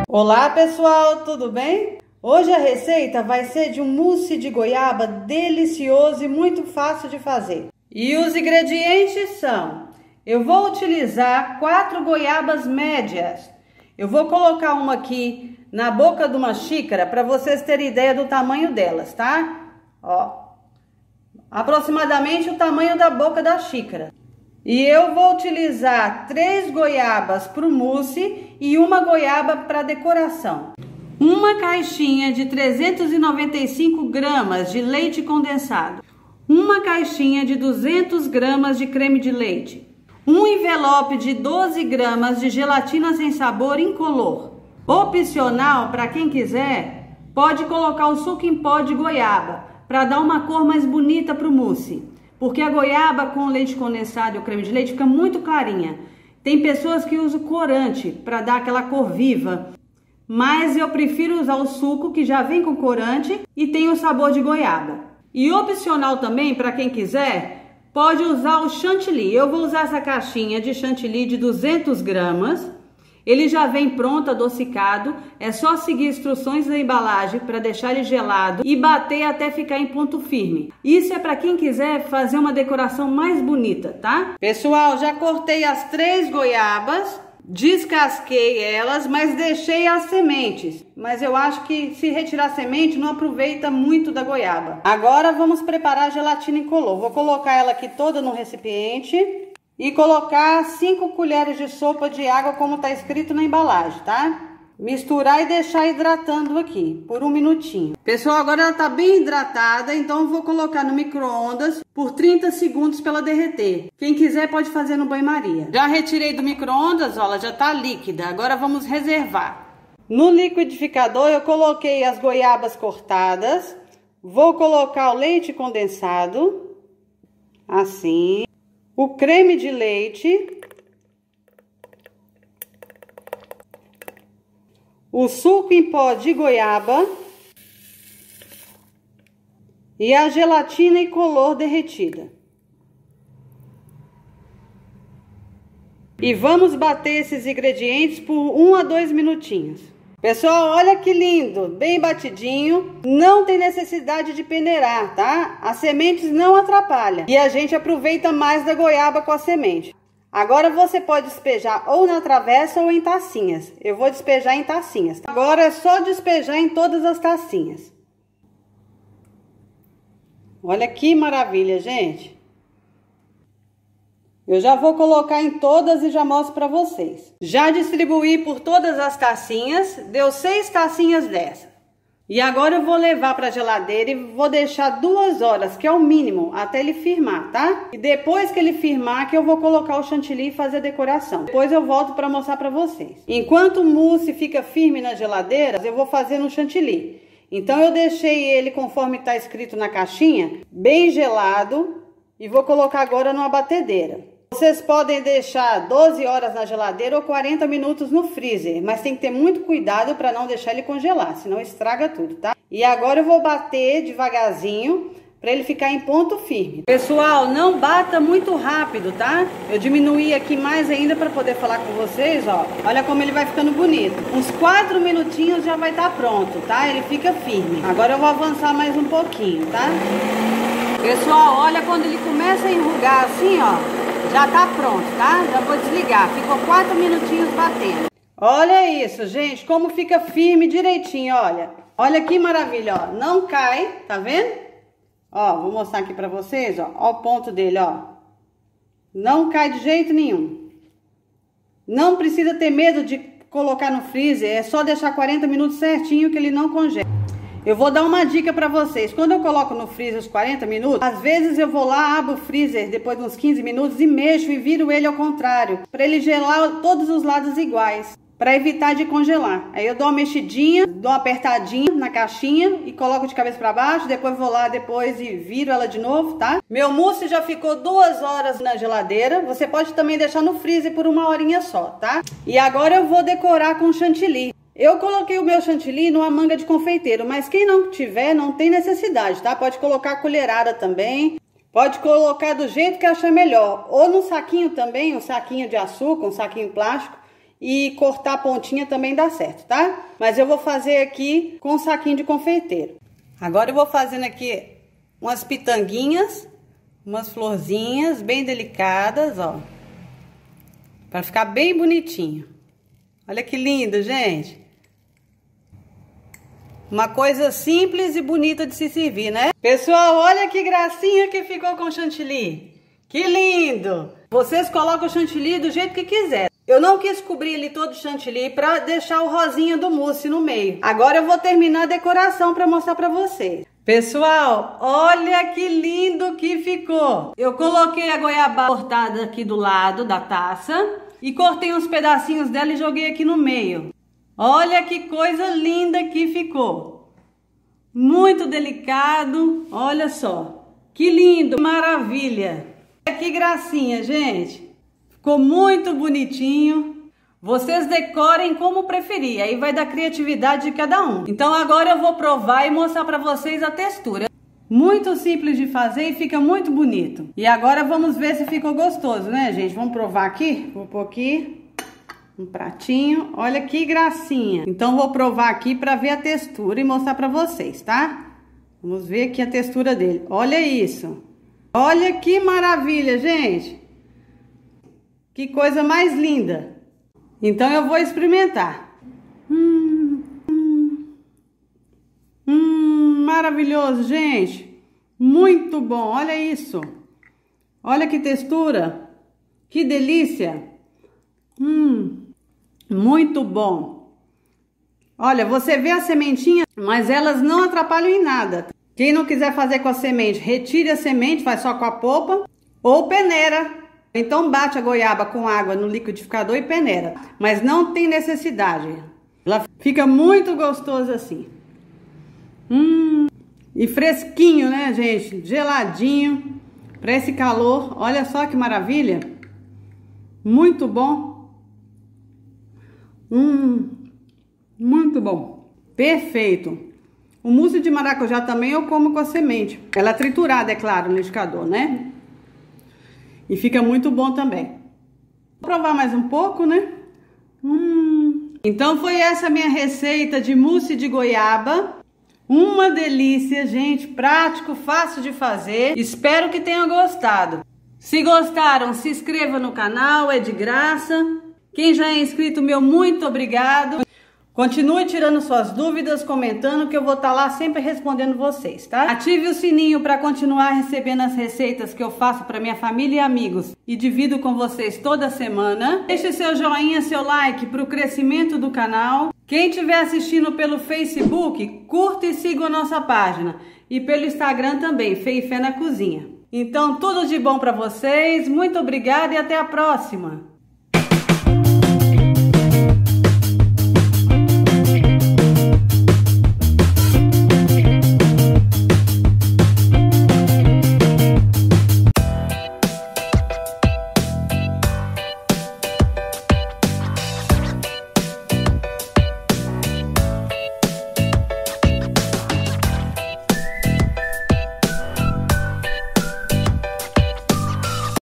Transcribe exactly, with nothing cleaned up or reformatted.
Olá pessoal, tudo bem? Hoje a receita vai ser de um mousse de goiaba delicioso e muito fácil de fazer. E os ingredientes são: eu vou utilizar quatro goiabas médias. Eu vou colocar uma aqui na boca de uma xícara para vocês terem ideia do tamanho delas, tá? Ó, aproximadamente o tamanho da boca da xícara. E eu vou utilizar três goiabas para o mousse e uma goiaba para decoração. Uma caixinha de trezentos e noventa e cinco gramas de leite condensado. Uma caixinha de duzentos gramas de creme de leite. Um envelope de doze gramas de gelatina sem sabor incolor. Opcional, para quem quiser, pode colocar o suco em pó de goiaba para dar uma cor mais bonita para o mousse. Porque a goiaba com leite condensado e o creme de leite fica muito clarinha. Tem pessoas que usam corante para dar aquela cor viva. Mas eu prefiro usar o suco que já vem com corante e tem o sabor de goiaba. E opcional também, para quem quiser, pode usar o chantilly. Eu vou usar essa caixinha de chantilly de duzentos gramas. Ele já vem pronto, adocicado. É só seguir instruções da embalagem para deixar ele gelado e bater até ficar em ponto firme. Isso é para quem quiser fazer uma decoração mais bonita, tá? Pessoal, já cortei as três goiabas, descasquei elas, mas deixei as sementes. Mas eu acho que se retirar a semente não aproveita muito da goiaba. Agora vamos preparar a gelatina incolor. Vou colocar ela aqui toda no recipiente. E colocar cinco colheres de sopa de água, como está escrito na embalagem, tá? Misturar e deixar hidratando aqui por um minutinho. Pessoal, agora ela tá bem hidratada, então eu vou colocar no micro-ondas por trinta segundos para ela derreter. Quem quiser pode fazer no banho-maria. Já retirei do micro-ondas, ó, ela já tá líquida. Agora vamos reservar. No liquidificador eu coloquei as goiabas cortadas. Vou colocar o leite condensado, assim. O creme de leite, o suco em pó de goiaba e a gelatina incolor derretida. E vamos bater esses ingredientes por um a dois minutinhos. Pessoal, olha que lindo, bem batidinho, não tem necessidade de peneirar, tá? As sementes não atrapalham e a gente aproveita mais da goiaba com a semente. Agora você pode despejar ou na travessa ou em tacinhas. Eu vou despejar em tacinhas. Agora é só despejar em todas as tacinhas. Olha que maravilha, gente. Eu já vou colocar em todas e já mostro para vocês. Já distribuí por todas as tacinhas, deu seis tacinhas dessa. E agora eu vou levar para a geladeira e vou deixar duas horas, que é o mínimo, até ele firmar, tá? E depois que ele firmar, que eu vou colocar o chantilly e fazer a decoração. Depois eu volto para mostrar para vocês. Enquanto o mousse fica firme na geladeira, eu vou fazer no chantilly. Então eu deixei ele, conforme está escrito na caixinha, bem gelado e vou colocar agora numa batedeira. Vocês podem deixar doze horas na geladeira ou quarenta minutos no freezer, mas tem que ter muito cuidado para não deixar ele congelar, senão estraga tudo, tá? E agora eu vou bater devagarzinho para ele ficar em ponto firme. Pessoal, não bata muito rápido, tá? Eu diminuí aqui mais ainda para poder falar com vocês, ó. Olha como ele vai ficando bonito. Uns quatro minutinhos já vai estar pronto, tá? Ele fica firme. Agora eu vou avançar mais um pouquinho, tá? Pessoal, olha quando ele começa a enrugar assim, ó. Já tá pronto, tá? Já vou desligar. Ficou quatro minutinhos batendo. Olha isso, gente. Como fica firme direitinho, olha. Olha que maravilha, ó. Não cai, tá vendo? Ó, vou mostrar aqui pra vocês, ó. Ó o ponto dele, ó. Não cai de jeito nenhum. Não precisa ter medo de colocar no freezer. É só deixar quarenta minutos certinho que ele não congela. Eu vou dar uma dica para vocês. Quando eu coloco no freezer os quarenta minutos, às vezes eu vou lá, abro o freezer depois de uns quinze minutos e mexo e viro ele ao contrário, para ele gelar todos os lados iguais, para evitar de congelar. Aí eu dou uma mexidinha, dou uma apertadinha na caixinha e coloco de cabeça para baixo, depois vou lá depois e viro ela de novo, tá? Meu mousse já ficou duas horas na geladeira. Você pode também deixar no freezer por uma horinha só, tá? E agora eu vou decorar com chantilly. Eu coloquei o meu chantilly numa manga de confeiteiro, mas quem não tiver, não tem necessidade, tá? Pode colocar colherada também, pode colocar do jeito que achar melhor. Ou no saquinho também, um saquinho de açúcar, um saquinho plástico, e cortar a pontinha também dá certo, tá? Mas eu vou fazer aqui com um saquinho de confeiteiro. Agora eu vou fazendo aqui umas pitanguinhas, umas florzinhas bem delicadas, ó. Pra ficar bem bonitinho. Olha que lindo, gente. Uma coisa simples e bonita de se servir, né? Pessoal, olha que gracinha que ficou com o chantilly. Que lindo! Vocês colocam o chantilly do jeito que quiser. Eu não quis cobrir ele todo de chantilly para deixar o rosinha do mousse no meio. Agora eu vou terminar a decoração para mostrar para vocês. Pessoal, olha que lindo que ficou. Eu coloquei a goiaba cortada aqui do lado da taça e cortei uns pedacinhos dela e joguei aqui no meio. Olha que coisa linda que ficou. Muito delicado, olha só. Que lindo, maravilha. Que gracinha, gente. Ficou muito bonitinho. Vocês decorem como preferir, aí vai da criatividade de cada um. Então agora eu vou provar e mostrar para vocês a textura. Muito simples de fazer e fica muito bonito. E agora vamos ver se ficou gostoso, né, gente? Vamos provar aqui? Vou pôr aqui um pratinho. Olha que gracinha. Então vou provar aqui para ver a textura e mostrar para vocês, tá? Vamos ver aqui a textura dele. Olha isso. Olha que maravilha, gente. Que coisa mais linda. Então eu vou experimentar. Hum, hum, hum, maravilhoso, gente. Muito bom, olha isso. Olha que textura. Que delícia. Hum, muito bom. Olha, você vê a sementinha, mas elas não atrapalham em nada. Quem não quiser fazer com a semente, retire a semente, faz só com a polpa ou peneira. Então bate a goiaba com água no liquidificador e peneira. Mas não tem necessidade. Ela fica muito gostosa assim. Hum, e fresquinho, né, gente? Geladinho. Para esse calor. Olha só que maravilha. Muito bom. Hum, muito bom. Perfeito. O mousse de maracujá também eu como com a semente. Ela é triturada, é claro, no liquidificador, né? E fica muito bom também. Vou provar mais um pouco, né? Hum. Então foi essa a minha receita de mousse de goiaba. Uma delícia, gente. Prático, fácil de fazer. Espero que tenham gostado. Se gostaram, se inscreva no canal, é de graça. Quem já é inscrito, meu muito obrigado. Continue tirando suas dúvidas, comentando, que eu vou estar lá sempre respondendo vocês, tá? Ative o sininho para continuar recebendo as receitas que eu faço para minha família e amigos e divido com vocês toda semana. Deixe seu joinha, seu like para o crescimento do canal. Quem estiver assistindo pelo Facebook, curta e siga a nossa página. E pelo Instagram também, Fé e Fé na Cozinha. Então, tudo de bom para vocês, muito obrigada e até a próxima!